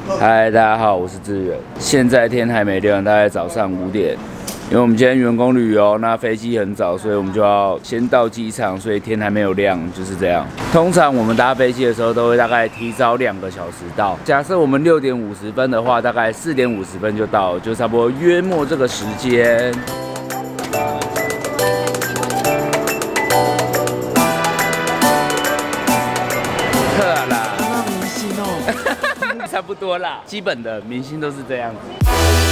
嗨，大家好，我是志远。现在天还没亮，大概早上5点。因为我们今天员工旅游，那飞机很早，所以我们就要先到机场，所以天还没有亮，就是这样。通常我们搭飞机的时候都会大概提早2个小时到。假设我们6点50分的话，大概4点50分就到，就差不多约莫这个时间。差不多啦，基本的明星都是这样子。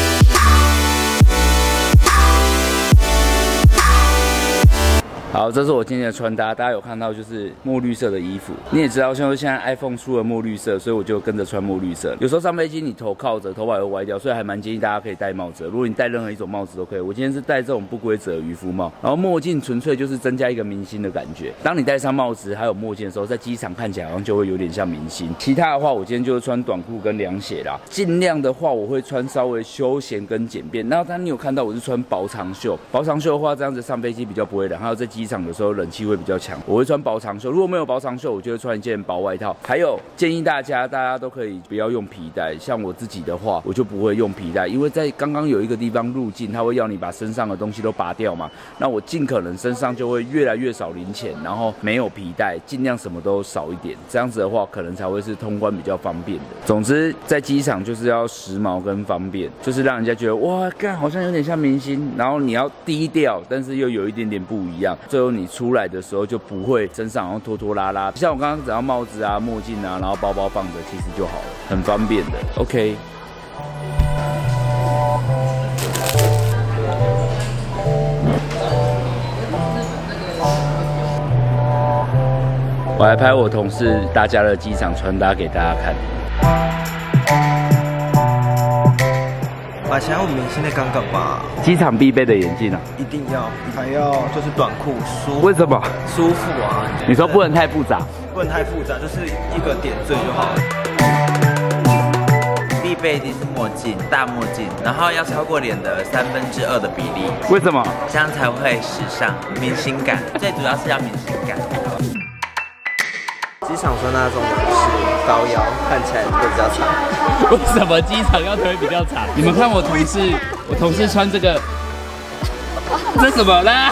好，这是我今天的穿搭，大家有看到就是墨绿色的衣服。你也知道，像现在 iPhone 出了墨绿色，所以我就跟着穿墨绿色。有时候上飞机你头靠着，头发会歪掉，所以还蛮建议大家可以戴帽子的。如果你戴任何一种帽子都可以。我今天是戴这种不规则的渔夫帽，然后墨镜纯粹就是增加一个明星的感觉。当你戴上帽子还有墨镜的时候，在机场看起来好像就会有点像明星。其他的话，我今天就是穿短裤跟凉鞋啦。尽量的话，我会穿稍微休闲跟简便。然后当你有看到我是穿薄长袖，薄长袖的话，这样子上飞机比较不会冷，还有在机场的时候冷气会比较强，我会穿薄长袖。如果没有薄长袖，我就会穿一件薄外套。还有建议大家都可以不要用皮带，像我自己的话，我就不会用皮带，因为在刚刚有一个地方入境，他会要你把身上的东西都拔掉嘛。那我尽可能身上就会越来越少零钱，然后没有皮带，尽量什么都少一点，这样子的话可能才会是通关比较方便的。总之，在机场就是要时髦跟方便，就是让人家觉得哇，干好像有点像明星，然后你要低调，但是又有一点点不一样，最后你出来的时候就不会身上好像拖拖拉拉。像我刚刚只要帽子啊、墨镜啊，然后包包放着，其实就好了，很方便的。OK。我还拍我同事大家的机场穿搭给大家看。 把想要我明星的杠杠吧， 机场必备的眼镜啊， 一定要，还要就是短裤舒服。 为什么？ 舒服啊！ 你说不能太复杂， 不能太复杂，就是一个点缀就好了。 必备一定是墨镜，大墨镜，然后要超过脸的2/3的比例。 为什么？ 这样才会时尚、明星感。最主要是要明星感。 机场穿那种是高腰，看起来会比较长。 为什么机场要腿比较长？你们看我同事穿这个，这什么啦？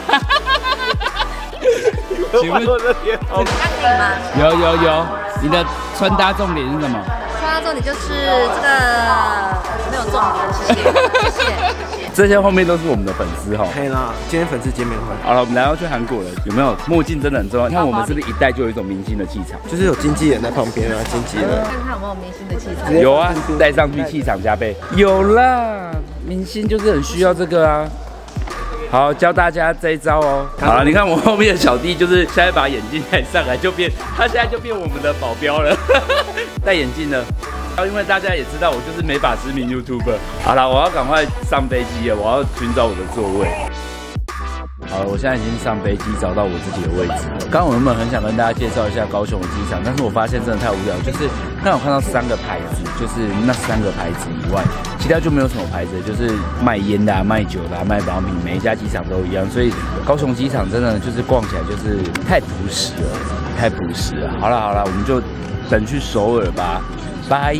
请问我的脸好可以吗？ 有，你的穿搭重点是什么？ 穿搭重点就是这个没有重点，谢谢。 这些后面都是我们的粉丝哈。 可以啦，今天粉丝见面会。 好了，我们来要去韩国了，有没有墨镜真的很重要？你看我们是不是一戴就有一种明星的气场？ 就是有经纪人在旁边啊，经纪人。 看看有没有明星的气场。 有啊，戴上去气场加倍。有啦，明星就是很需要这个啊。好，教大家这一招哦。好了，你看我后面的小弟，就是现在把眼镜戴上来，他现在就变我们的保镖了。戴眼镜呢，因为大家也知道我就是美发知名 YouTuber。好了，我要赶快上飞机了，我要寻找我的座位。好了，我现在已经上飞机，找到我自己的位置。刚刚我原本很想跟大家介绍一下高雄的机场，但是我发现真的太无聊，就是刚好看到3个牌子，就是那3个牌子以外，其他就没有什么牌子，就是卖烟的啊、卖酒的啊、卖保养品，每一家机场都一样，所以高雄机场真的就是逛起来就是太朴实了，太朴实了。好了，我们就等去首尔吧，拜。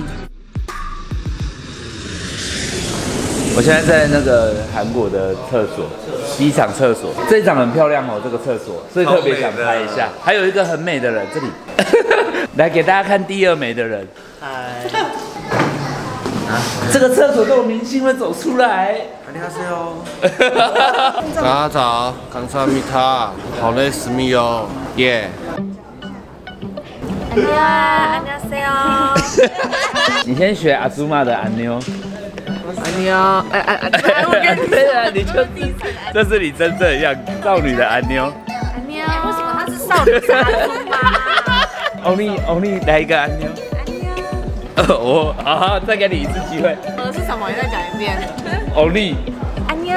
我现在在那个韩国的厕所，机场厕所，这一场很漂亮哦，这个厕所，所以特别想拍一下。还有一个很美的人，这里，来给大家看第2美的人。嗨，这个厕所都有明星会走出来。 大家早，감사합니다，好累死命哦，耶。 안녕하세요。 你先学阿祖玛的安妞。 安妞， 对啊，你就这是你真正的样子，少女的安妞。 安妞，为什么她是少女杀猪吗 ？Only 来一个安妞。我好，再给你一次机会。 是什么？你再讲一遍。 Only。 安妞。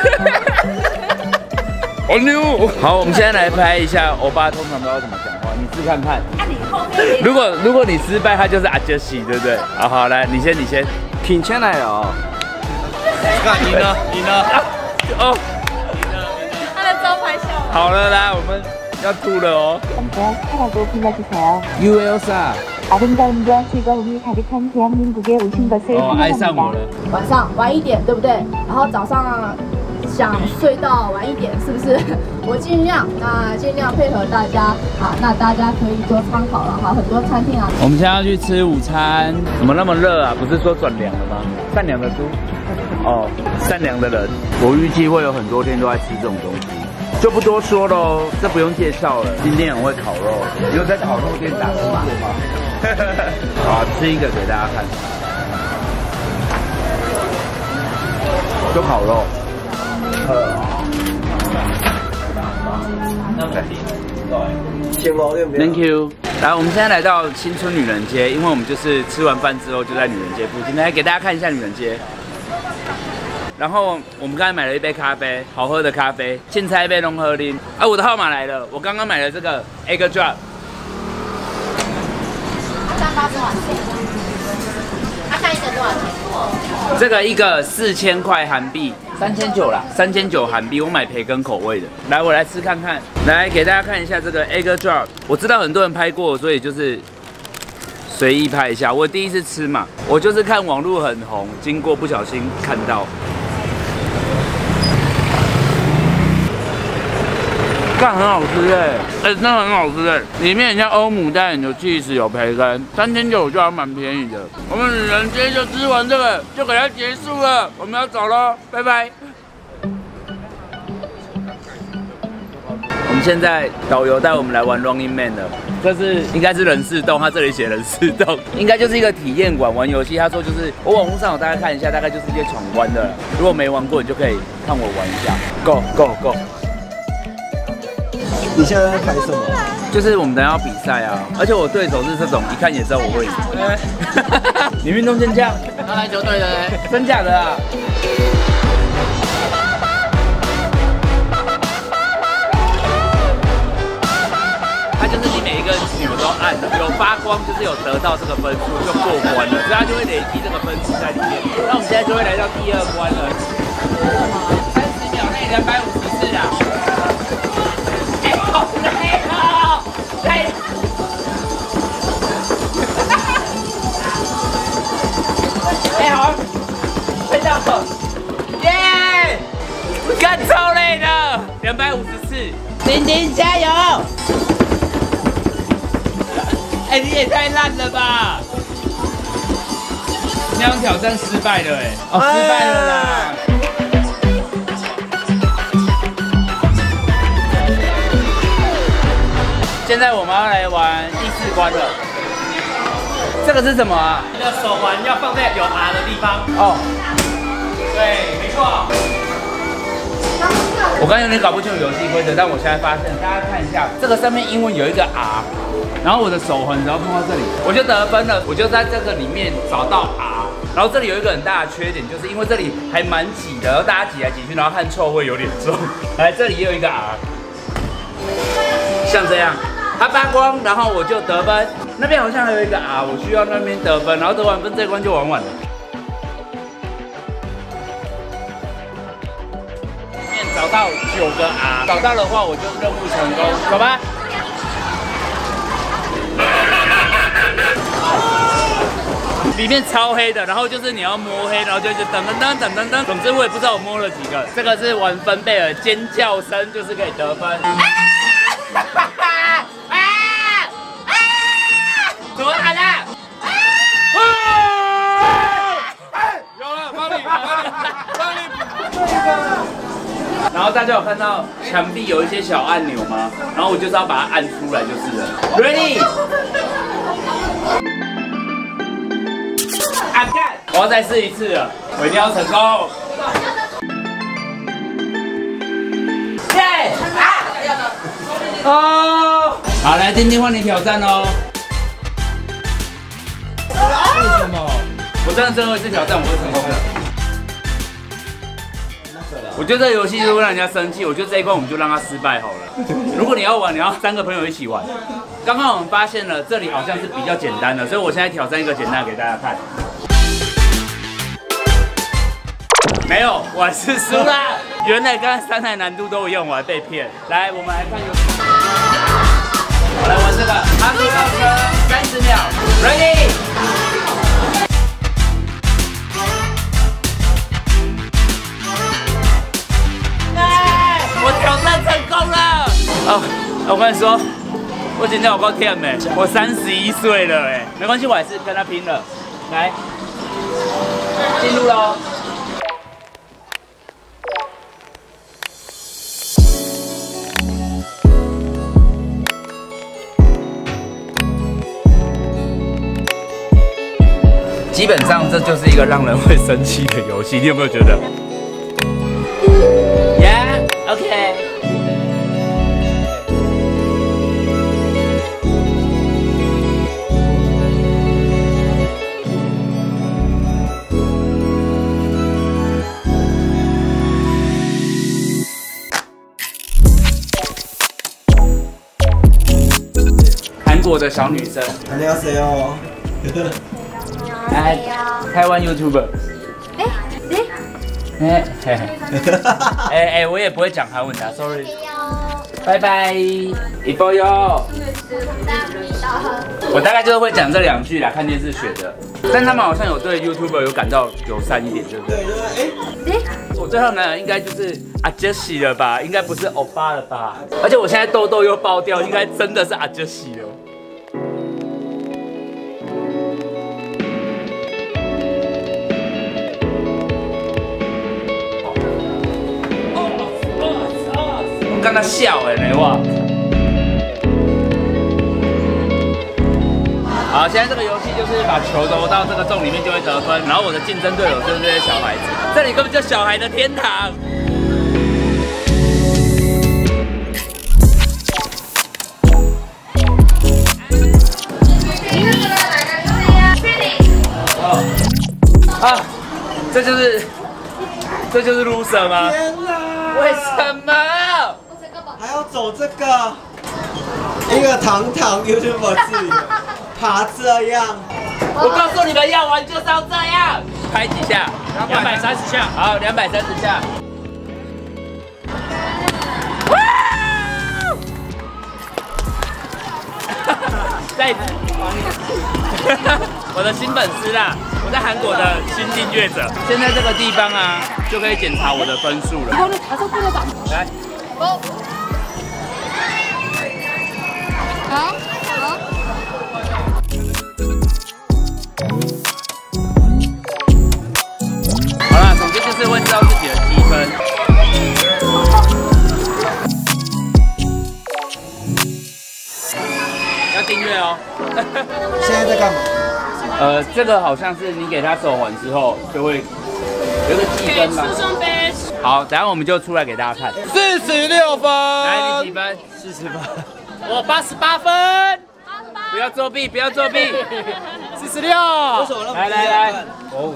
安妞。好，我们现在来拍一下欧巴通常都要怎么讲话，你试看看。如果你失败，他就是阿杰西，对不对？好，来，你先。 挺起来哦。 你呢？ 哦， 他的招牌笑。 好了啦，我们要吐了哦。 감사합니다. 편하고 편하게 가요. You Elsa. 아름다움과 즐거움이 가득한 대한민국에 오신 것을 爱上我 환영합니다. 了。 晚上晚一点，对不对？然后早上想睡到晚一点，是不是？我尽量配合大家。好，那大家可以做参考了哈。很多餐厅啊， 我们现在要去吃午餐，怎么那么热啊？不是说转凉了吗？善良的猪，哦，善良的人。我预计会有很多天都在吃这种东西，就不多说喽，这不用介绍了。今天很会烤肉，你有在烤肉店打工过吗？好，吃一个给大家看，就烤肉。Thank you。来，我们现在来到新村女人街，因为我们就是吃完饭之后就在女人街附近，来给大家看一下女人街。然后我们刚才买了一杯咖啡，好喝的咖啡，现在一杯龙河林。啊，我的号码来了，我刚刚买了这个 egg drop。 380多少钱？它看一个多少钱？ 这个一个4000块韩币，3900啦，3900韩币。我买培根口味的。来，我来吃看看。来给大家看一下这个 egg drop。我知道很多人拍过，所以就是随意拍一下。我第一次吃嘛，我就是看网络很红，经过不小心看到。干很好吃哎，真的很好吃哎！里面很像欧姆蛋，有 cheese 有培根，3900我觉得还蛮便宜的。我们女人街就吃完这个，就给它结束了，我们要走喽，拜拜。我们现在导游带我们来玩 Running Man 了，这是应该是人事洞，他这里写人事洞，应该就是一个体验馆玩游戏。他说就是我网络上有大家看一下，大概就是一些闯关的。如果没玩过，你就可以看我玩一下。Go go go！ 你现在在拍什么？ 就是我们等下要比赛啊，而且我对手是这种，一看也知道我会赢。你运动健将， 他篮球队的嘞， 真假的啊？它就是你每一个钮都按了，有发光就是有得到这个分数就过关了，所以它就会累积这个分数在里面。那我们现在就会来到第2关了，30秒内250次啊！好累哦，累。哎，好，快到了，耶！干超累的，250次，丁丁加油！哎，你也太烂了吧！那样挑战失败了哎，哦，失败了啦。现在我们要来玩第4关了。这个是什么啊？ 你的手环要放在有 R 的地方。 哦， 对，没错。 我刚刚有点搞不清楚游戏规则，但我现在发现，大家看一下，这个上面英文有一个 R， 然后我的手环只要碰到这里，我就得分了。我就在这个里面找到 R， 然后这里有一个很大的缺点，就是因为这里还蛮挤的，然后大家挤来挤去，然后汗臭会有点重。来，这里也有一个 R， 像这样。它发光，然后我就得分。那边好像还有一个 R， 我需要那边得分，然后得完分这一关就玩完了。找到9个 R， 找到的话我就任务成功，走吧。里面超黑的，然后就是你要摸黑，然后就是噔噔噔噔噔噔。总之我也不知道我摸了几个。这个是玩分贝尔，尖叫声就是可以得分。怎么喊啦？ 有了，帮你。 然后大家有看到墙壁有一些小按钮吗？然后我就是要把它按出来就是了。Ready？ 按干！我要再试一次了，我一定要成功。耶！哦！好，来，丁丁换你挑战哦。为什么？我真的最后一次挑战我会成功的。我觉得这个游戏就会让人家生气，我觉得这一关我们就让他失败好了。如果你要玩，你要3个朋友一起玩。刚刚我们发现了这里好像是比较简单的，所以我现在挑战一个简单给大家看。没有，我还是输了。原来刚才3台难度都一样，我还被骗。来，我们来看游戏。我来玩这个哈利奥车。 30秒 ，Ready。我挑战成功了！哦，我跟你说，我今天有够甜的，我31岁了哎，没关系，我还是跟他拼了。来，进入喽。基本上这就是一个让人会生气的游戏，你有没有觉得 ？Yeah, OK。韩国的小女生。 안녕하세요。 台湾 YouTuber。我也不会讲韩文的 ，sorry。拜拜，一波哟。我大概就是会讲这2句啦，看电视学的。但他们好像有对 YouTuber 有感到友善一点，对不对？对，我最后呢，应该就是阿杰西了吧？应该不是欧巴了吧？而且我现在痘痘又爆掉，应该真的是阿杰西了。跟他笑哎，你哇！好，现在这个游戏就是把球投到这个洞里面就会得分，然后我的竞争对手就是这些小孩子，这里根本就小孩的天堂。这就是 loser 吗？ 天哪！ 为什么？ 还要走这个一个堂堂 YouTuber 自由爬这样？ 我告诉你们，要玩就是要这样，拍几下 230下。 好，230下。再我的新粉丝啦，我在韩国的新订阅者，现在这个地方啊，就可以检查我的分数了。来，好啦，总之就是会知道自己的积分。要订阅哦。 现在在干嘛？ 这个好像是你给他手环之后，就会有个积分吧。好，等下我们就出来给大家看。 46分。 来，你几分？40分。我88分。不要作弊，不要作弊。46。来，我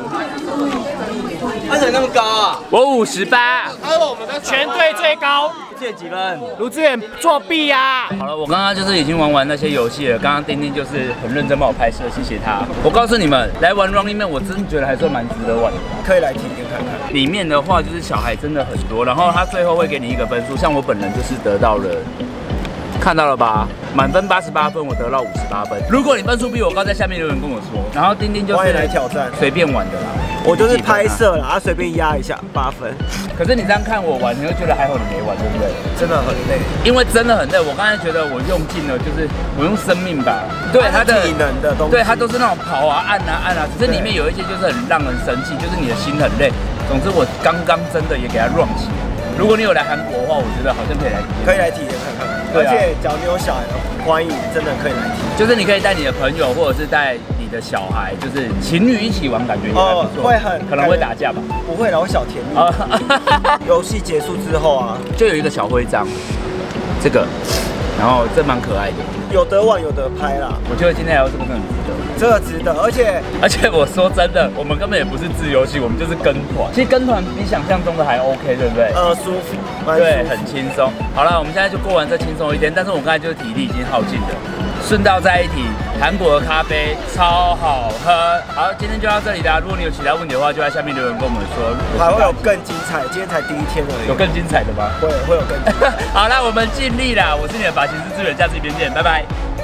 57。 为什么那么高啊？ 我58。 还有我们的全队最高。 这几分？ 卢志远作弊呀！ 好了，我刚刚就是已经玩完那些游戏了。刚刚丁丁就是很认真帮我拍摄，谢谢他。我告诉你们，来玩 Running Man， 我真的觉得还算蛮值得玩的。 可以来体验看看。 里面的话就是小孩真的很多，然后他最后会给你一个分数，像我本人就是得到了。看到了吧？满分88分，我得到58分。如果你分数比我高，在下面留言跟我说。然后丁丁就是欢迎来挑战， 随便玩的啦。 我就是拍摄啦，随便压一下8分。 可是你这样看我玩，你会觉得还好你没玩，对不对？ 真的很累， 因为真的很累。我刚才觉得我用尽了，就是我用生命吧。对他的体能的东西， 对他都是那种跑啊、按啊、按啊，只是里面有一些就是很让人生气，就是你的心很累。总之我刚刚真的也给他 run 起来。如果你有来韩国的话，我觉得好像可以来体验， 可以来体验看看。而且只要你有小孩，欢迎真的可以来体验。 就是你可以带你的朋友，或者是带你的小孩，就是情侣一起玩，感觉也还不错。 会很可能会打架吧？ 不会啦，我小甜蜜。游戏结束之后啊， 就有一个小徽章，这个，然后这蛮可爱的。 有得玩有得拍啦。 我觉得今天来到这个真的很值得。 这个值得，而且我说真的，我们根本也不是自由行，我们就是跟团。其实跟团比想象中的还 OK， 对不对？ 舒服， 对，很轻松。好了，我们现在就过完这轻松一天，但是我刚才就是体力已经耗尽了。顺道再一提，韩国的咖啡超好喝。好，今天就到这里啦。如果你有其他问题的话，就在下面留言跟我们说。 还会有更精彩，今天才第1天而已。 有更精彩的吗？ 会有更精彩。 好啦，我们尽力啦。我是你的发型师志远，下次影片见，拜拜。